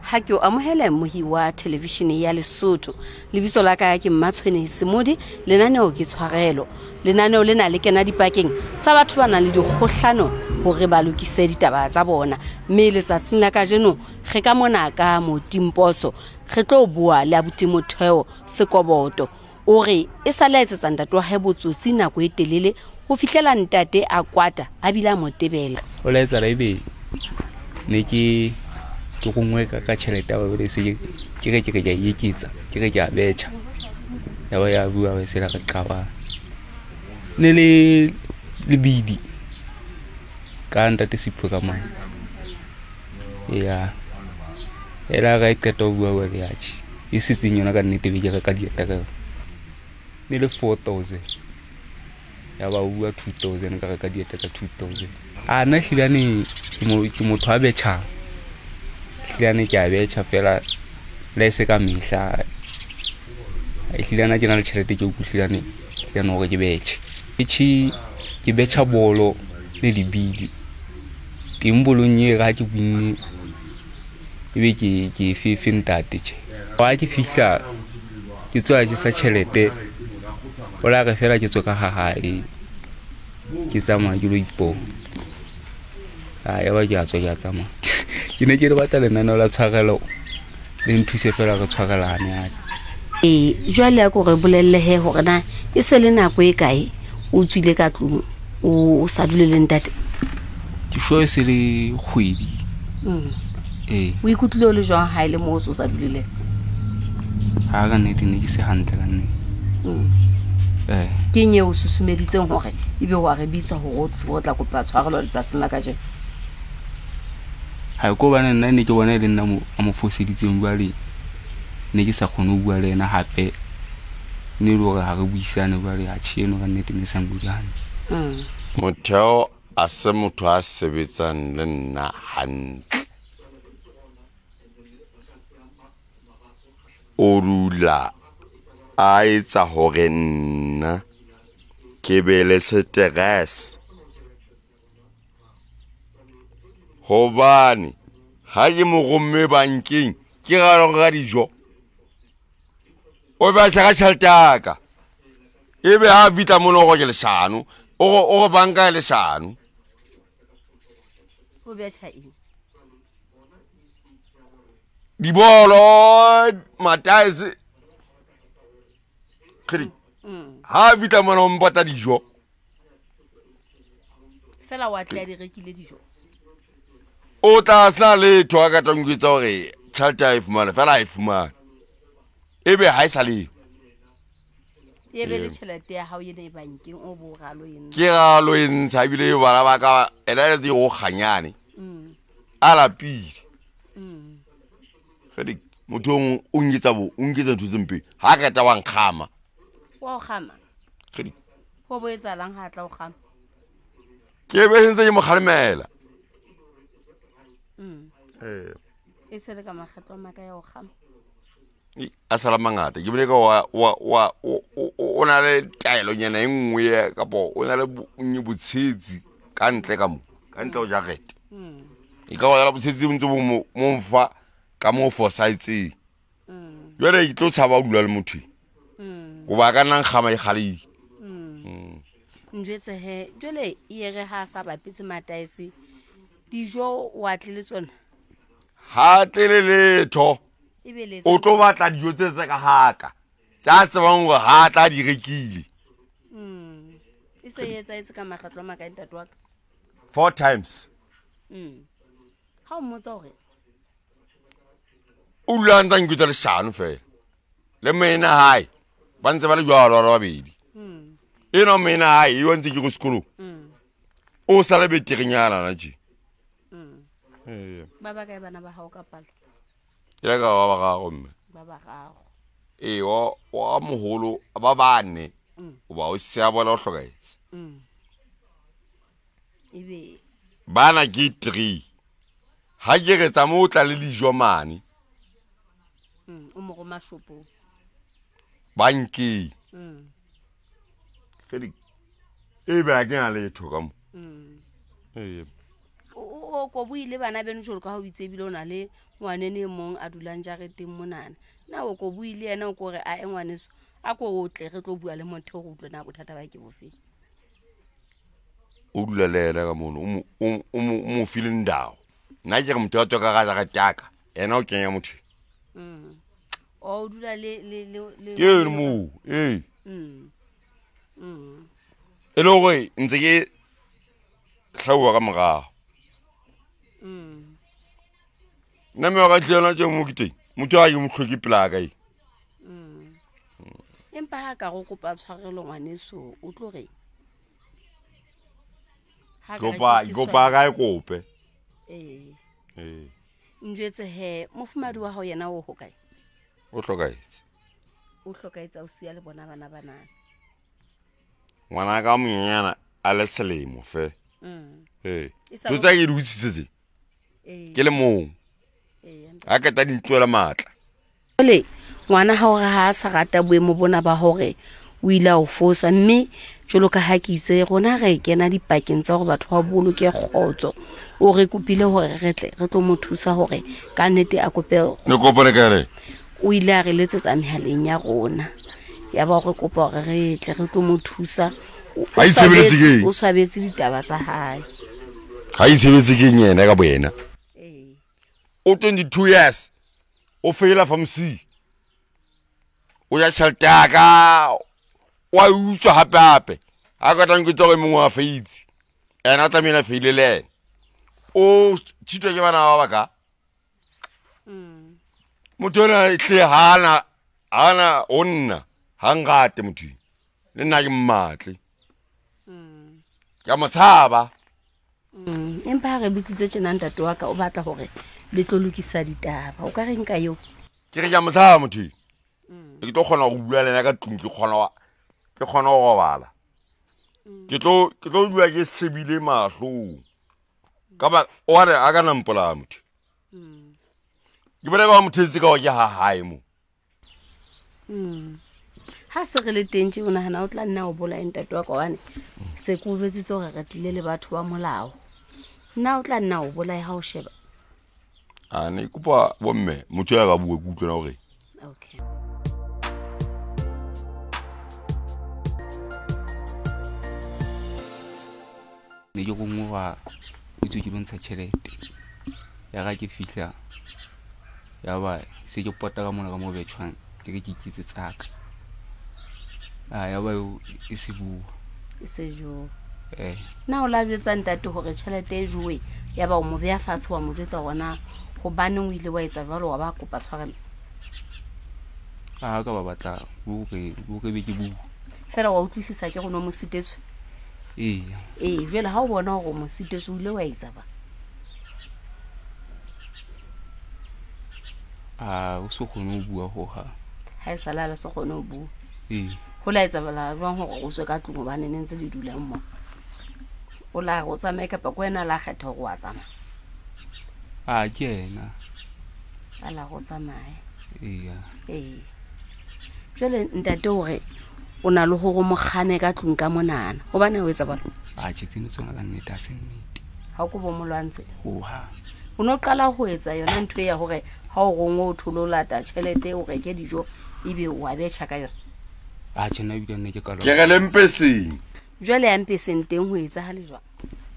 ha ke o amohela mohi wa television ya Lesotho lebitso la ka ke Mmatshweni Semodi lenaneo ke Tsoarelo lenaneo lena le kena dipakeng tsa batho ba nang le dikgohlano hore ba lokise ditaba tsa bona mme letsatsing la kajeno re ka mona ka Motimposo re tlo bua le abuti Motheo Sekoboto o re e sala etsetsa ntate wa hae botsotsi nako e telele ho fihlela ntate a kwata a bila motebela o la etsa ebe ne ke gongwe ka tšhelete ya ba se ke ja yeketsa ke ja betcha ya ba ya bua ba se la ka qaba ne le bidi ka ntate sipho ka mang ya era ga iketo bua wa ya chi e setseng yona ka nnete be ka dieta ka ne le 4000 ya ba bua 2000 ka dieta ka 2000 na hlilane ke motho a betcha hlilane ke a betcha fela le se ka mehla hlilane ke na le tšhelete ke o hlilane hore ke betche ke betcha bolo le dibili timbolong ye ga ke binne ebe ke ntate tje wa ke fihla ke tswa ke sa tšhelete o la re fela ke tswa ka hahale ke tsamaya ke lo ipona ya ba ke a tswa ke a tsamaya ke ne ke re batla lenaneo la Tsoarelo le nthuse fela re tshwarelane a jwale ya go re bolelle he hore na e se le nako e kae o tswile ka tlung o sa dule le ntate ke sho e se le kgwedi o ikutlile o le jwang ha ile mo o sa dule le ha ga ne ke se hantle ka nne ke nye o susumeditseng hore ebe wa re bitsa hore o tla kopa tshwarelo letsatsing la kajeno ha ko bana nna ne ke bona le nna mo foseditseng bua le ne ke sa khone o bua le ena hape ne lo ga re buisane ba le ha tsheno ka nnete ne sa mbudane Motheo a se motho a sebetsang le nna hantle o rula a etsa hore nna ke be le stress hobane ha ke mo gomme bankeng ke ga dijo o ba tla ka tšhelete ebe ha vita mono go ke leshano o banka leshano o betcha eng dibolo mataese khri ha vita mono o mpata dijo fela wa tla di rekile dijo o tla sna le thoa ka tongwetsa hore tšhelete a e fumana fela a e fumana ebe ha e sale ye be le tšhelete ya hao ye ne bankeng o bo galo yen ke galo e ntsha ebile bana ba ka ela le go ganyane a lapile Felix motho o ngitsa ntho tsempe ha ka ta wa nkgama wa o gama Felix go bo etsa lang ha tla o gama ke be ntse ke mo khalemela e se le ka magetlo maka ya o gama a sala mangata ke bile ka o na le taelo nyana e nngwe ka bo o na le nyi botsetsi ka ntle ka mo ka ntle o jarete e ka wa botsetsi ntse bo mo mfa ka mo foresight yole ke tlo tshaba dula le motho o ba ka nang gama e gale njwetse he jole ye re ha sa bapetse mataese dijo wa tle le tsona ha tle letho o tlo batla dijo tse ka haka tsa tsebang go ha tla di rekile e se etsa ka magatlo maka ntate wa ka 4 times ha o mmotsa hore o landa ngitsa le shano fela le mena hai ba ntse ba le jwalo ba babedi eno mena hai yo ntse ke go sekolo o sa le beterenyana na ji baba ka bana ba hao ka palo ya ka ba ga go mme baba gago wa moholo ba bane o ba o se a bona o hlokaetse ebe bana ke 3 ha ke re tsa mo tla le dijo mane o mo go mashopo banki Felix ebe a ke na le thoka mo bo ko buile bana beno jolo ka ho bitse bile ona le ngwanene mong a dulang jareteng monana na o ko buile yena o ko re a engwaneso a ko otle re tlo bua le motho go utlwe na bothata ba ke bofe o dula le ena ka mono mo feeling down nna ke re motho wa tswa ka ga taka ena o kenya motho o dula le ke mo e le gore ntse ke tlhaua ka morago nna me wa ka tlhela tse mo kiteng motho a ke mo tlhoke pela ka e empa ha ka go kopa tshwarelo ngwaneso o tlo re kopa ka e kope njwetse he mofumadi wa hao yena o hokae o hlokaetse o sia le bona bana banana ngwana ka monyenyana a le selemo fe do tsa ke di utsitse ke le mong a ka ta dintloela matla le ngwana ha o ha sa rata boemo bona ba hore o ile o fosa mme jolo ka ha ke itse rona re kena dipakeng tsa gore batho ba boloke kgotso o re kopile hore re tlo mo thusa hore ka nnete a kope ne kopane ka re o ile a re letsetsa mehaleng ya rona ya ba re kopa hore re tlo mo thusa ha e sebeletse ke o swabetse ditaba tsa hae ha e sebeletse ke nyena ka boena o 22 years o feela from C o ya chaltaka wa utswa hape a ka tang ke tsoge mongwe a feitsi ena a tlamela feile le o tshitwa ke bana ba baka motho ona tle hana onna hangate motho le nna ke mmatle ka motshaba empa re bitsitse tjena ntate wa ka o batla hore le tlo lokisa ditaba o ka reng ka yo ke re ja motshaba motho ke tlo kgona go bua lena ka tlung ke kgona go robala ke tlo dua ke shebile mahlo ka ba o re a ka nampola motho ke bone ka mothetse ka o ke ha hae mo ha se re le tentse o nahana o tla nna o bola ntate wa ka wane se ko betsitse gore re tlile le batho ba molao nna o tla nna o bola ha o sheba a ne kopa bomme motho ya ka bua kutlwana gore okay ne ke gongwe wa itse ke bontsha tšhelete ya ga ke fihla ya ba se ke pota ka mona ka mo betšhwana ke ke kitse tsaka ya ba e se bua e se jo na o la bjetsa ntate hore tšhelete e jowe ya ba o mo beya fatshe wa mo jwetsa gona go bane o ile wa etsa jalo wa ba kopa tshwarelo ka ba batla bo ke be ke bua fela wa utlwisisa ke go no mo sitetswe jwale ha o bona gore mo sitetswe o ile wa etsa ba o se kgone go bua go ha ha e sala le se kgone go bua go la etsa bala jwang gore o se ka tlung ba ne ntse di dula mmo o la go tsamaye ka pa go ena la kgetha go wa tsamaya ke ena a la go tsamaye jwale ntate hore o na le go mo khame ka tlung ka monana go bana o etsa bana tshitsene tsona ka nnete a se nnete ha o go bo molwantse ha o no qala go etsa yona ntwe ya hore ha o gongwe o thulolata tšhelete o reke dijo ebe wa betšha ka yona tjena ebile nne ke ka ke re lempeseng jwale ya mpeseng teng ho etsa ha le jwa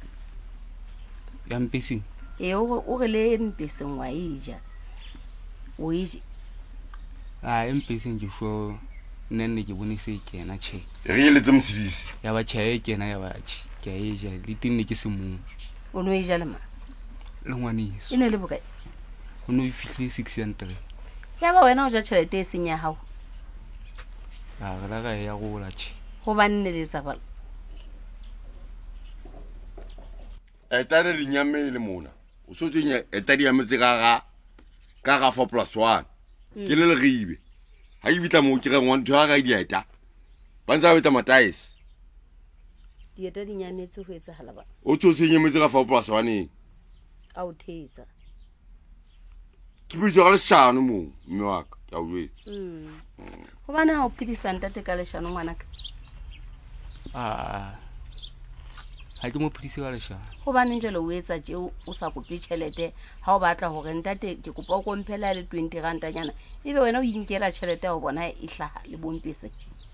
ya mpeseng o re le mpeseng wa ija o ije mpeseng ke fo nne ke bone se kena tjhe re le tsemsidisi ya ba tjhe kena ya ba ke a ija le tinne ke se mong o no ija le ma le ngwaneso ene le bokae o no fihlile 600 ya ba wena o ja tšhelete e seng ya hao ga la ga ya go la tjhe go ba nne le tsa bala etare di nyamele mona o so tsenya etadi ya metse ka ga 4+1 ke le ribe ha e bitla mo ke re ngwana twa ga dieta ba ntse ba betsa mataese dieta di nyametse ho etsa hala ba o tsotsenye metse ka 4+1 a o thetsa ke bitso ga le shano mo mme wa ka ke a o jwetsa go bana ha o phedisa ntate ka leshano ngwana ka ga ke mo phedise ka leshano gobaneng jalo o etsa tšeo o sa kope tšhelete ga o batla gore ntate ke kopa o komphela le 20 rantanyana ebe wena o inkela tšhelete ya go bona e hlaga le bompese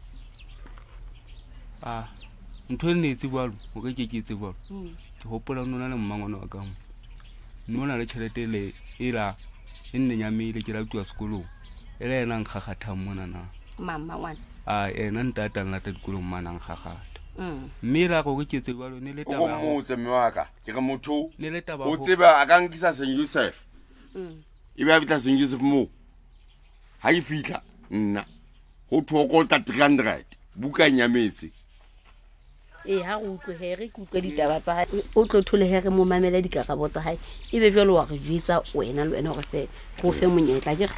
ntho e nne e tsebalo o ka ke tsebalo ke gopola o nona le mmangwana wa kamo nne o na le tšhelete le e nne nyamile ke laptiwa sekolong e le ena nkgagatang monana ngwana ena ntate a nlata dikolong mana nkgagata mme la go ke tsebalo ne le taba ya o motse mmaka ke re motho ne le taba o tseba a ka nkisa St Joseph e be a bitla St Joseph mo ha e fitla nna ho thokota 300 buka nyametse ha go utlwe re kutlwe ditaba tsa hae o tlo tholehere mo mamela dikarabo tsa hae ebe jwalo wa re jwetsa wena le wena gore go fe monyetla ke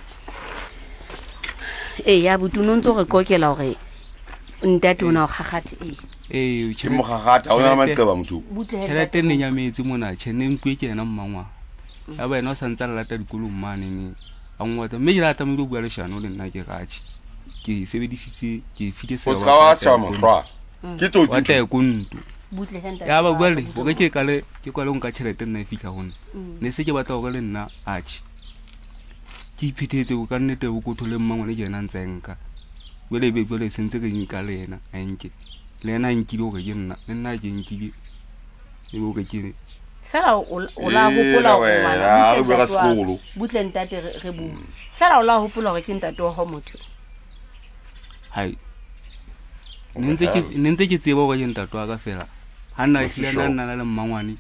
ya butuno ntse re kokela gore ntate ona o gagathe ke mo gagata o na maqeba motho tšhelete ne nyametse mona tšhene mpwe ke ena mmangwa ya ba ena o santse a lata dikolong mane ne a ngwatsa mme ke lata mo go bua leshano le nna ke gatše ke sebedisitse ke file se wa mohlwa ke tsotsi wa tla kuntu ya ba bua le o ke kale ke kwale nka tšhelete nna e fihla gone ne se ke batla go le nna atšhe ke iphethetse go ka nnete go kotho le mmangwa le jena ntse nka bole be bole sentse ke nka le ena a nke le ena nkile go ke nna le nna ke nkile e bo ke ke fela o la hopola go mana butle ntate re bu fela o la hopola go ke ntate wa ho motho hai nentse ke tseba go ke ntate wa ka fela ha nna e hlile nna le mmangwane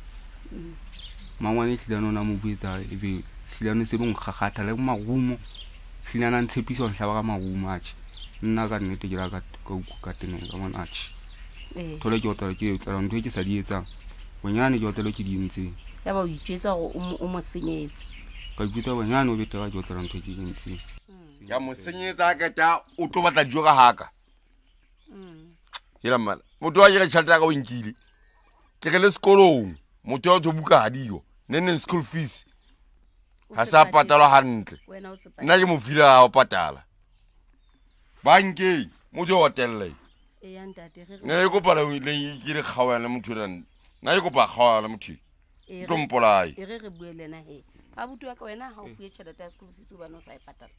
hlile nona mo buetsa e be hlile se bong gagata le magumo hlile na ntshepiso nhlaba ka magumo a tshi nna ka nnete ke la ka teneng ka mona atshi thole ke otla ke tsara ntwe ke sa di etsang bonyane ke otla ke di ntse ya ba o itsetsa go o mo senyetse ka itsetsa bonyane o bete ka ke otla ntwe ke di ntse ya mo senyetsa ka ta o tlo batla dijo ka haka ira mala motho wa jere tšhelete ka o nkile ke ge le sekolong motho wa buka hadiyo nene school fees ha sa patala hantle nna ke mo fila o patala bankeng motho wa telle ne go pala le ke re khawana le motho rana na e go pa khawana le motho to mpolai re buele na he ba butu wa ka wena ha o fuye tšhelete ya school fees o bana o sa e patala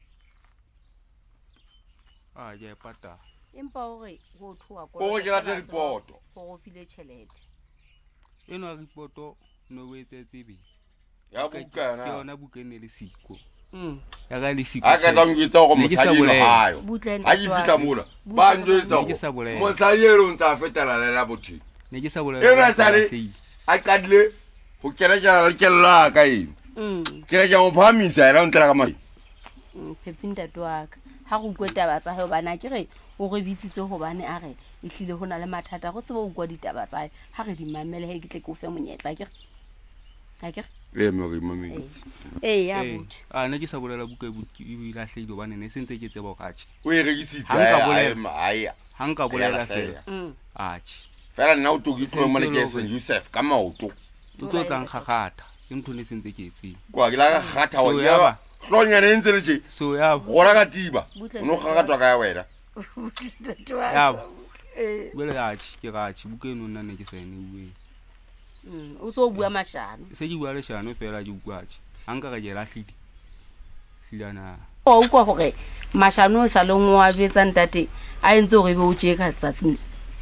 ya patala empa hore go thoa go ke rata ripoto go file tšhelete eno ripoto no wetsetse be ya bukana ke yona bukene le siko ya ga le siko a ka tang itsa go mosadi no hayo a di fitla mola ba njwetsa go mosayelo ntsa fetela la bothi ne ke sa bolela e ba sale a kadile go kera jana le kella ka eng ke re ja mo phamisa era ntla ka mai phepinta twaka ha go kweta ba tsa he bana ke re o re bitsitse go bane a re e hlile hona le mathata go tseba o kwa ditaba tsa ha re di mamele he ke tle ke o fe monyetla ke mo re mametse ya buti ne ke sa bolela buka e bila hlile bane ne sentse ke tseba go atshi o e rekisitse ai hanka bolela fela atshi fela nna o tokitse mo le ke St Joseph ka maoto o tlo tlang gagata ke ntho ne sentse ke etseng kwa ke la gagata wa ya hlonya ne ntse le tje so ya gora ka tiba no gagatwa ka ya wena ya bele atshi ke gatshi buka eno nna ne ke sa ene bue o tso bua mashano se ke bua le shano fela ke bua atshi hanka ga je la hlile silana o kwa gore mashano sa le ngwa jwetsa ntate a entse gore be o tje ka tsatsing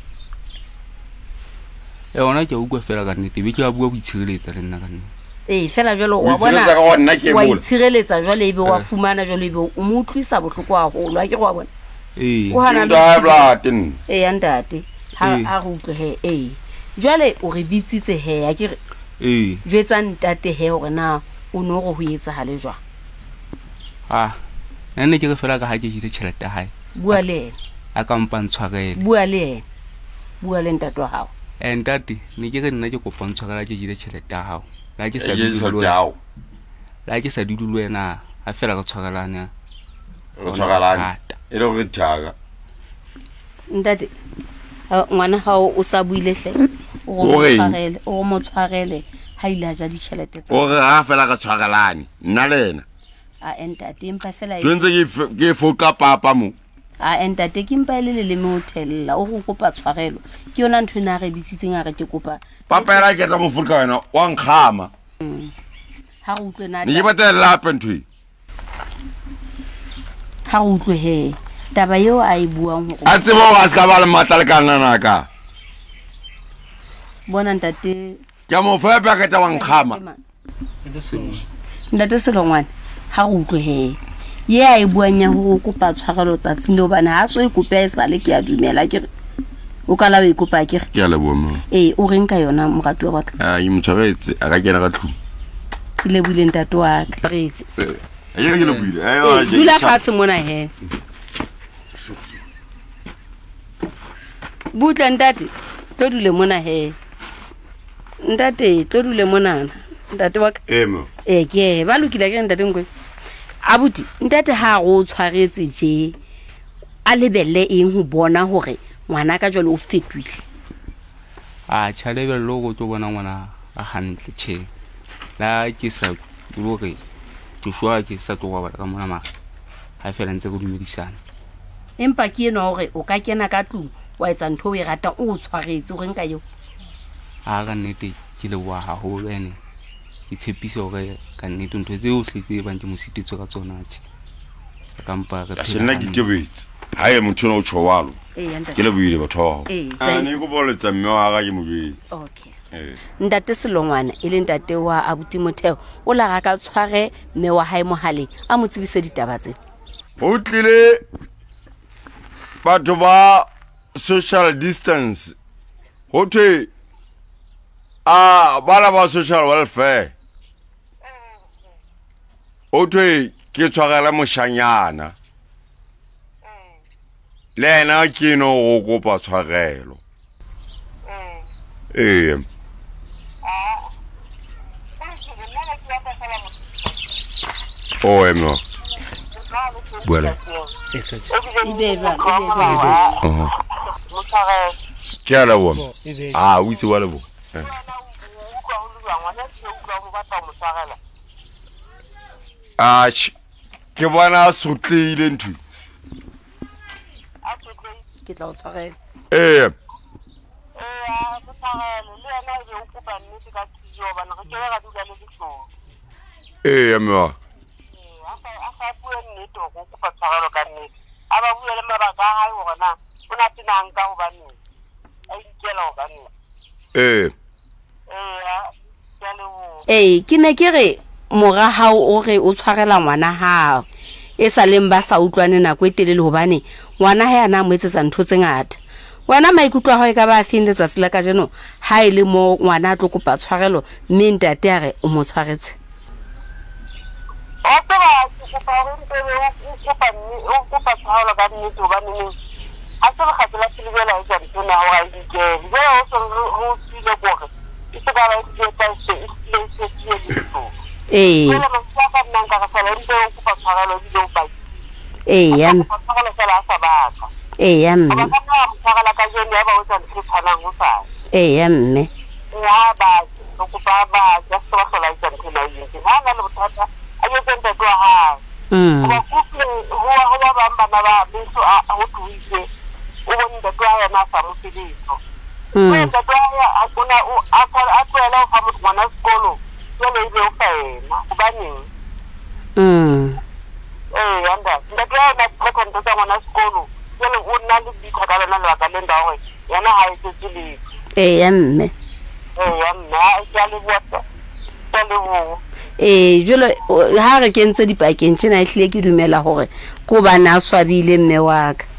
ona ke utlwa fela ka nnete be ke a bua boitshireletsa le nna ka nnete fela jalo wa bona wa itshireletsa jwale ebe wa fumana jwale ebe o mo utlwisa bohloko a go lwa ke go bona o hana da blaten ya ntate ha go utlwe he jwale o re bitsitse he ya ke jwetsa ntate he gore na o no go etsa ha le jwa nne ke re fela ka ha ke jile tšhelete hae bua le a ka mpa ntshwarele bua le ntate wa hao ntate ne ke re nna ke kopa ntshwarela ke jile tšhelete ya hao la ke sa dudulu wena a fela ka tshwarelana e le gore thaga ntate ngwana hao o sa buile hle o mo tshwarele ha ile ja ditšhelete tsa o re ha fela ka tshwarelane nna lena ntate empa fela tshwentse ke foka papa mo a entate ke mpa le le mo hotel o go kopa tshwarelo ke yona ntho ena re ditsitseng a re ke kopa papela ke tla mo furka wena wa nkgama ha go utlwe na ne ke batela lape ntwe ha go utlwe he taba eo a e buang go a tsebo ga se ka ba le matla le ka nna ka bona ntate ke mo fepa ka tla wa nkgama ntate Selongwane ha go utlwe he ye a e buang ya go kopa tshwarelo tsatsing le bana ha so e kopa e sale ke a dumela ke o kala o e kopa ke ke a le bomo o reng ka yona morato wa ka a yi motshwaretse a ka kena ka tlhu ke le buile ntate wa ka retse ke le buile ayo dula fatshe mona he butla ntate tlo dule mona he ntate tlo dule mona ntate wa ka emo ke ba lokile ke ntate ngwe abuti ntate ha go tshwaretse je a lebelle eng ho bona hore ngwana ka jalo o fetwile a tšhalebelelo go tlo bona ngwana a hantle tšhe la ke sa bore ke shwa ke sa tlo ba ka mona maga ha fela ntse go dumedisana empa ke eno hore o ka kena ka tlung wa etsa ntho o e rata o tshwaretse o reng ka yo a ka nnete ke le wa haholo ene ke tshepise hore ka nnete ntho tseo hletse ba ntse mositetswe ka tsona tše ka mpa ka nna ke tebetse ha e motho o tshwalo ke le buile batho a ne go boletsa mme wa ga ke mobetse okay ntate Selongwane e le ntate wa abuti Motheo o la ga ka tshware mme wa hae mohale a mo tsebise ditaba tse ho tlile batho ba social distance ho thwe bana ba social welfare o thwe ke tshwarela moshanyana le ena ke no go kopa tshwarelo emo buela ke a la bona o itse wa le bona ke bona sotleile ntho ke tla o tshwarela mme wa ke ne ke re mora hao o re o tshwarela ngwana hao e sa leng ba sa utlwane nako e telele hobane ngwana ha yana mo etsetsa ntho tse ngata wena maikutlo a ho e ka ba feng letsatsi la ka jeno ha ile mo ngwana a tlo kopa tshwarelo mme ntate a re o mo tshwaretse mme jolo ha re kentse dipakeng tsena ehlile ke dumela hore ko bana a swabile mme wa ka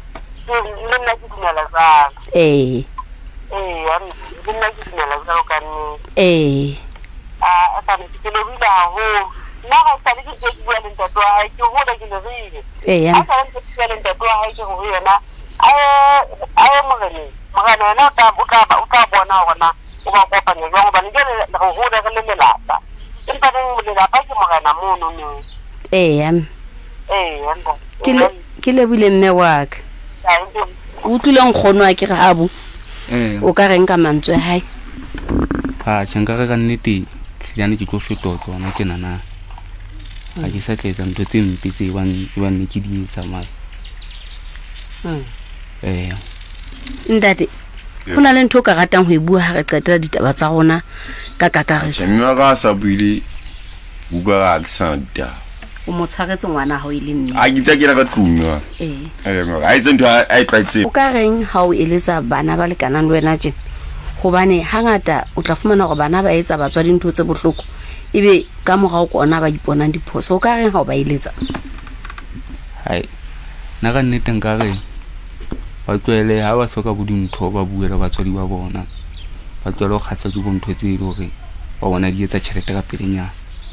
ke lebile mme wa ka o tlile nkgono a ke ga abu o ka reng ka mantswe hae tšhenka re ka nnete tlhilane ke tlo fetoga tsona ke nana ga ke sa tletsa ntho tse mpe tse ba nne ke di etsa mara Ntate ho na le ntho ka ratang ho e bua ha re qetela ditaba tsa rona ka kakaretso. Nna ga sa buile buka ga santa O mo tshwaretse ngwana ha o ile nne. a kitsa ke la ka tlungwa a itse ntho a itlwaetse O ka reng ha o eletsa bana ba le kanang le wena tjena hobane hangata o tla fumana hore bana ba etsa batswadi ntho tse bohloko ebe ka morao kona ba iponang diphoso. O ka reng ha o ba eletsa? hai na ka nnete nka re ba tswele ha ba hloka bodintho ba buela batswadi ba bona ba tswele go khatsa ke bontho tse ile hore ba bona di etsa tšhelete ka pelenyana.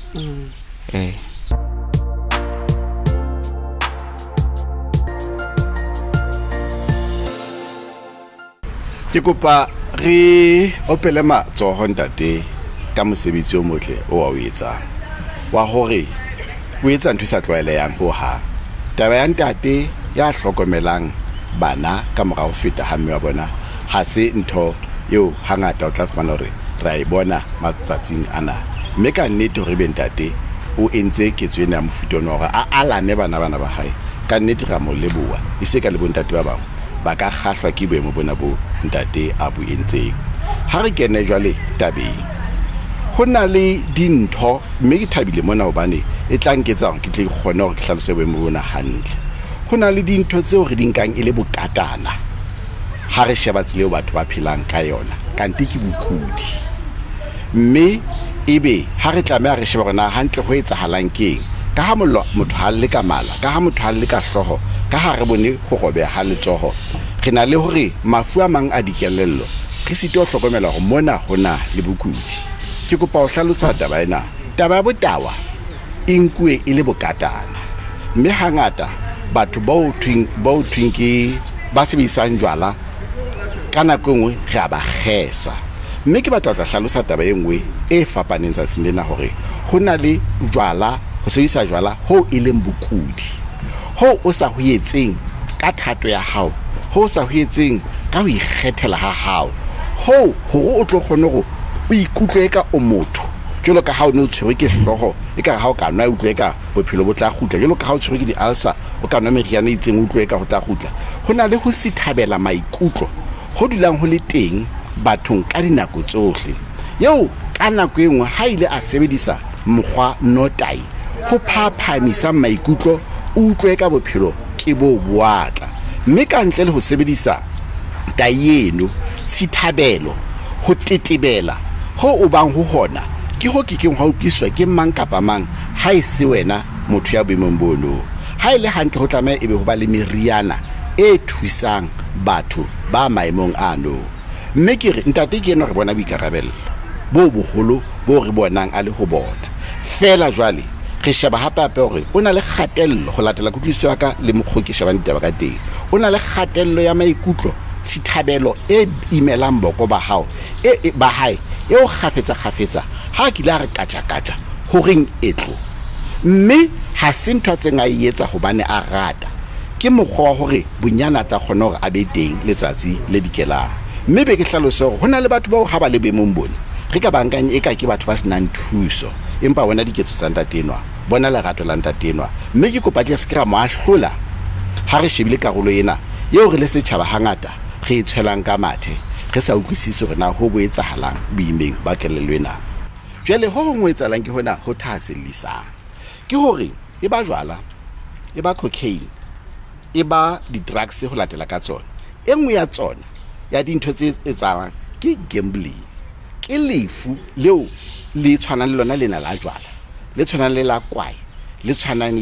Ke kopa re opele matsoho ntate ka mosebetsi o motle o wa o etsang wa hore o etsa ntho sa tlwaelehang ho ha taba ya ntate ya hlokomelang bana ka mora ho feta ha mme wa bona ha se ntho eo hangata o tla fumana hore ra e bona matsatsing ana mme ka nnete hore be ntate o entse ketso ena ya mofuta ona hore a alane bana ba hae ka nnete ra mo leboha e se ka le bontate ba bang ba ka kgahlwa ke boemo bona bo ntate a bo entseng. Ha re kene jwale tabeng ho na le dintho mme ke thabile mona hobane e tla nketsa hore ke tle kgone hore ke hlalose boemo bona hantle. Ho na le dintho tseo re di nkang e le bokatana ha re sheba tseleo batho ba phelang ka yona kante ke bokudi mme ebe ha re tlameha re sheba rona hantle ho etsahalang keng ka ha motho ha le ka mala ka ha motho ha le ka hloho ka ha re bone ho robeha ha letsoho re na le hore mafu a mang a dikelello re sito ho hlokomela hore mona hona le bokudi. Ke kopa ho hlalosa taba ena taba ya botawa e nkuwe e le bokatana mme hangata batho ba twing ke ba sebedisang jwala ka nako nngwe re a ba kgesa mme ke batla tla hlalosa taba e nngwe e fapaneng tsa sinena hore ho na le jwala ho sebedisa jwala ho e leng bokudi ho o sa hoetseng ka thato ya hao ho sa hoetseng ka ho ikgethela ha hao ho o tlo kgone go o ikutlwe ka o motho jolo ka ha o ne o tshwere ke hloho e ka ha o ka nwa utlwe ka bophelo bo tla khutla jolo ka ha o tshwere ke di-ulcer o ka nwa meriana e itseng utlwe ka ho tla khutla ho na le ho sithabela maikutlo ho dulang ho le teng bathong ka dinako tsohle yeo ka nako e nngwe ha ile a sebedisa mokgwa notai ho phaphamisa maikutlo utlwe ka bophelo ke bo boatla mme ka ntle le ho sebedisa tayeno sithabelo ho tetebela ho o bang ho hona ke ho ke keng ha utlwiswa ke mang kapa mang ha e se wena motho ya boemong bono ha ile hantle ho tlameha ebe ho ba le meriana e thusang batho ba maemong ano mme ke re ntate ke eno re bona boikarabello bo boholo bo re bonang a le ho bona fela jwale re sheba hape hore o na le kgatello ho latela kutlwiso ya ka le mokgo ke shebang ditaba ka teng o na le kgatello ya maikutlo tshithabelo e imelang boko ba hao ba hae e o kgafetsa ha ke la re katja ho reng etlo mme ha se ntho tse nga etsa hobane a rata ke mokgwa wa hore bonyana ta kgona hore a be teng letsatsi le dikelang mme be ke hlalosa hore hona le batho ba ha ba le boemong bona re ka bankang e ka ke batho ba senang thuso empa bona diketso tsa ntatenwa bona lerato la ntatenwa mme ke kopa ke skra mo ahlola ha re shebile karolo ena yeo re le setjhaba hangata re itshwelang ka mathe re sa utlwisise hore na ho boetsahalang boimeng ba kelelwena jwale ho ho etsahalang ke hona ho thasellisang ke hore e ba jwala e ba cocaine e ba di-drugs ho latela ka tsona e nngwe ya tsona ya dintho tse etsalang ke gambling ke lefu leo le tshwanang le lona lena la jwala le tshwanang le la kwai le tshwanang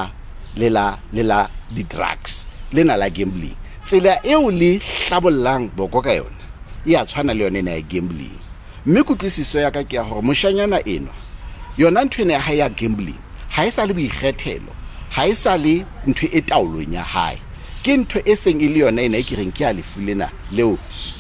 le la di-drugs lena la gambling tsela eo le hlabollang boko ka yona e a tshwana le yona ya gambling mme kutlwisiso ya ka ke ya hore moshanyana eno yona ntho ena ya hae ya gambling ha e sa le boikgethelo ha e sa le ntho e taolong ya hae ke ntho e seng e le yona ena e ke reng ke a lefu lena leo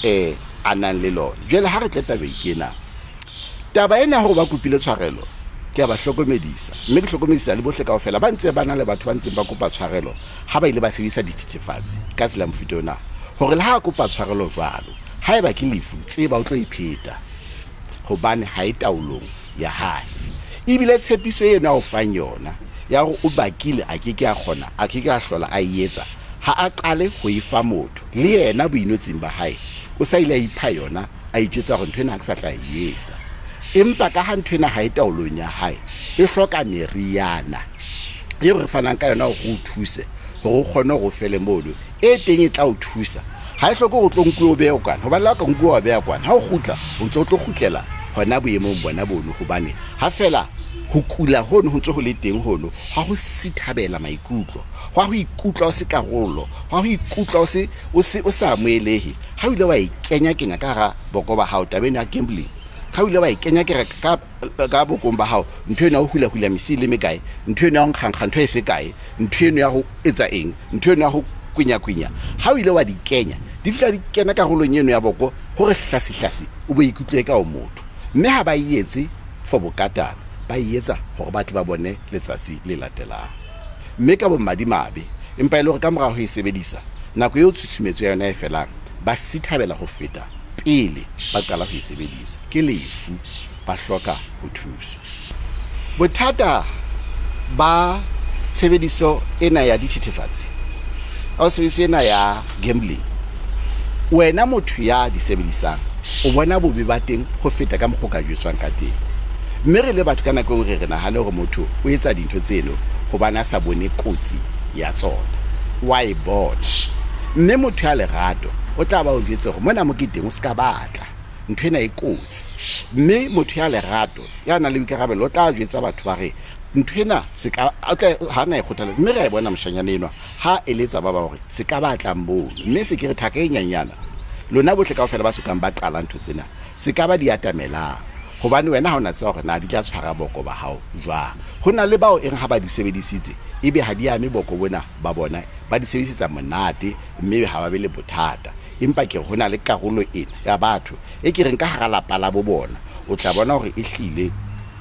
a nang le lona jwale ha re tla tabe kena taba ena hore ba kopile tshwarelo ke ba hlokomedisa mme ke hlokomedisa le bohle kaofela ba ntse ba na le batho ba ntseng ba kopa tshwarelo ha ba ile ba sebedisa dithethefatsi ka tsela mofuta ona hore le ha kopa tshwarelo jwalo ha eba ke lefu tse ba o tlo ipheta hobane ha e taolong ya hae ibile tshepiso ena o fang yona ya hore o bakile a ke a khona a ke a hlola a etsa ha a qale ho ifa motho le yena boinotsing ba hae o sa ile a ipha yona a itjwetsa hore ntwe na a sa tla etsa empa ka ha ntwe na ha e taolong ya hae e hloka meriana e re fanang ka yona go thuse go kgone go fele mono e teng e tla o thusa ha e hloka go tlonkwe o be o kwana hoba la ka nkwe wa be ya kwana ha o gutla o tlo gutlela hona boemong bona bono hobane ha fela ho kula hono ho ntse ho le teng hono ha ho sithabela maikutlo ha ho ikutla o se karolo ha ho ikutla o sa moelehi ha o ile wa ikenya kenga ka ga boko ba hao tabeng ya gambling ha o ile wa ikenya ke ka bokong ba hao ntwe ena o hula misile me kae ntwe ena o nkgankga ntwe e se kae ntwe ena ya go etsa eng ntwe ena ya go kwinya ha o ile wa di kenya di fitla di kena karolong eno ya boko hore hlasi o bo ikutlwe ka o motho mme ha ba ietse for bokatana ba ietsa hore ba tle ba bone letsatsi le latelang mme ka bo madimabe empa ile gore ka mora ho e sebedisa nako eo tshutshumetso ya yona e felang ba sithabela ho feta pele ba qala ho e sebedisa ke lefu ba hloka ho thuswa bothata ba tshebediso ena ya dithethefatsi o sebedisa ena ya gambling wena motho ya di sebedisang o bona bobe ba teng ho feta ka mokgoka jwetswang ka teng mme re le batho ka nako re nahane hore motho o etsa dintho tseno go bana sa bone kotsi ya tsona wa e bona mme motho ya lerato o tla ba o jwetse gore mona mo ke teng o ska batla ntho ena e kotsi mme motho ya lerato ya na le boikarabelo o tla jwetsa batho ba re ntho ena se ka ha na e kgothaletsa mme re a bona moshanyana enwa ha eletsa ba hore se ka batla mbono mme se ke re thaka e nyanyana lona botle ka ofela ba sukang ba qala ntho tsena se ka ba di atamelang hobane wena ha ona tsa hore na di tla tshwara boko ba hao jwang hona le bao eng ha ba di sebedisitse ebe ha di ame boko bona ba bona ba di sebedisitsa monate mme ha ba be le bothata empa ke hona le karolo ena ya batho e ke reng ka hara lapa la bo bona o tla bona hore e hlile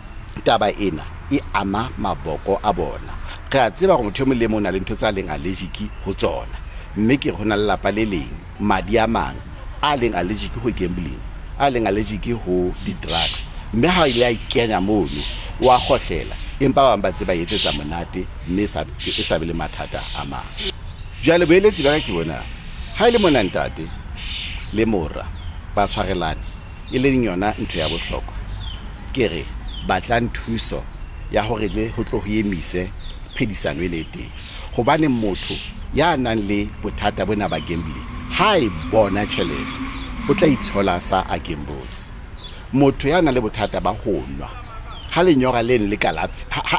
taba ena e ama maboko a bona re a tseba gore motho mo le mona le ntho tsa leng allergic ho tsona mme ke hona le lapa le leng madi a mang a leng allergic ho gambling a leng allergic ho di-drugs mme ha ile a ikenya mono wa khohlela empa ba mbatse ba etsetsa monate mme e sa be le mathata a mang jale boeletsi ba ka ke bona ha ile mona ntate le mora ba tshwarelane e le yona ntho ya bohlokwa ke re batla nthuso ya hore le ho tlo ho emise phedisano e le teng hobane motho ya nang le bothata bona ba gambling ha e bona tšhelete o tla itshola sa a gambles motho ya nang le bothata ba ho nwa ha lenyora le kala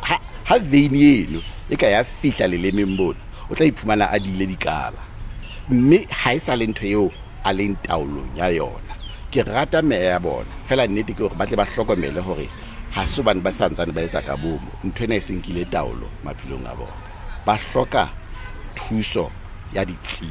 ha veini eno e ka ya fihla le lemeng bona o tla iphumana a dile dikala mme ha e sa le ntho eo a leng taolong ya yona ke rata me ya bona fela nnete ke hore ba tle ba hlokomele hore ha se bana ba santsane ba etsa ka bomo ntho ena e senkile taolo maphelong a bona ba hloka thuso ya ditsebi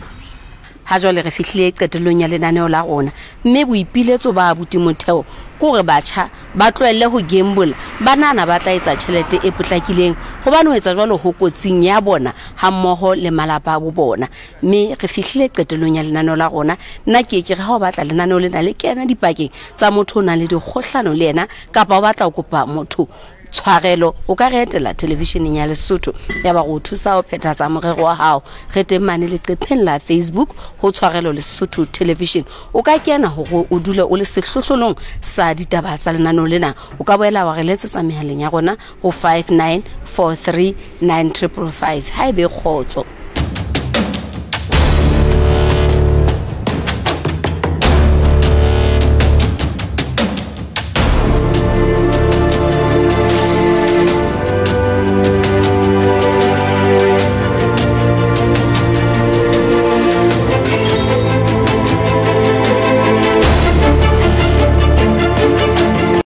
ha jwale re fihlile qetelong ya lenaneo la rona mme boipiletso ba abuti motheo kore batjha ba tloelle ho gamble banana ba tla etsa tšhelete e potlakileng hobane o etsa jwalo ho kotsing ya bona ha mmoho le malapa a bo bona mme re fihlile qetelong ya lenaneo la rona nna ke re ha o batla lenaneo lena le kena dipakeng tsa motho o nang le dikgohlano le yena kapa o batla ho kopa motho Tsoarelo o ka re etela televisioneng ya Lesotho ya ba go thusa ho phethahatsa morero wa hao re teng mane le qepheng la Facebook ho Tsoarelo Lesotho television o ka kena ho o dule o le sehlohlolong sa ditaba tsa lenaneo lena o ka boela wa re letsetsa mehaleng ya rona ho 59439555 ha ebe kgotso